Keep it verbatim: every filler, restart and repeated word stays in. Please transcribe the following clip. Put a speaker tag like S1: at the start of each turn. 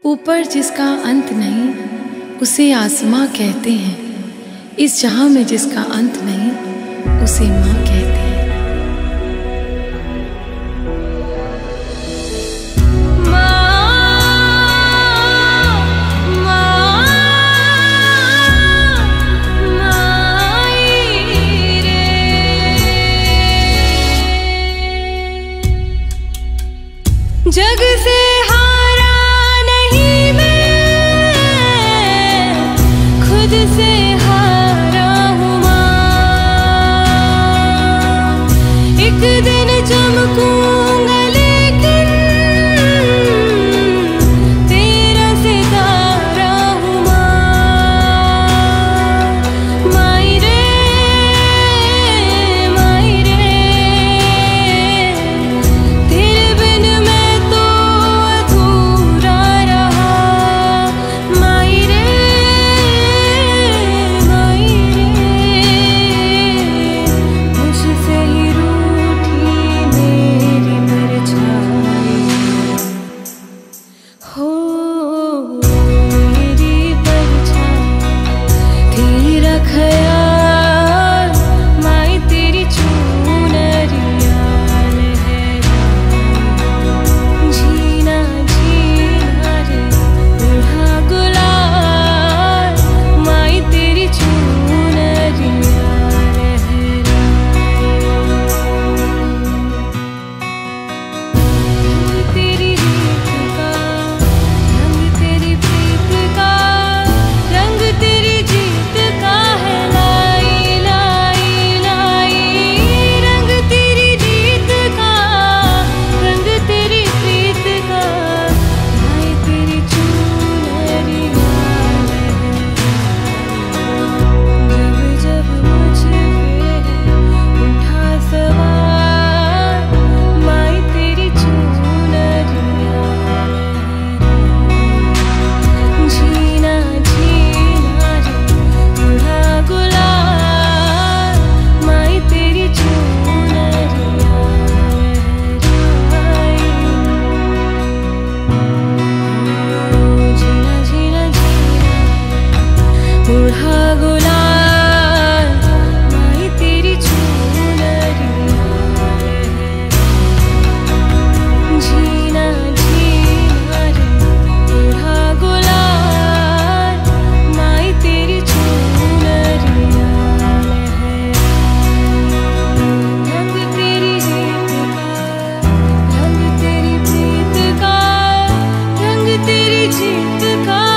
S1: ऊपर जिसका अंत नहीं उसे आसमां कहते हैं, इस जहां में जिसका अंत नहीं उसे मां कहते हैं।
S2: जग से हारा नहीं मैं, खुद से हारा हूँ माँ। एक दिन चमकूंगा लेकिन तेरा सितारा हूँ माँ। माई रे माई रे, तेरे बिन मैं अधूरा रहा। माई रे माई रे, मुझसे ही रूठी मेरी परछाई हो। मेरी परछाई तेरा ख्याल, माई तेरी चुनरिया लहराए। जीना जीना रे बूढ़ा गुलाल, माई तेरी चुनरिया लहराए। तेरी रीत का रंग, तेरी प्रीत का रंग, तेरी जीत का है लाई लाई लाई। रंग तेरी रीत का रंग, तेरी प्रीत का, माई तेरी चुनरिया लहराए। जब जब मुझ पे उठा सवार, माई तेरी चुनरिया लहराए। जीना जीना रे बूढ़ा गुलाल, माई तेरी चुनरिया लहराए। जीना जीना जीना बूढ़ा गुलाल, माई तेरी चुनरिया लहराए। जीना जीना रे बूढ़ा गुलाल, माई तेरी चुनरिया लहराए। रंग तेरी रीत का रंग, तेरी प्रीत का रंग, तेरी जीत का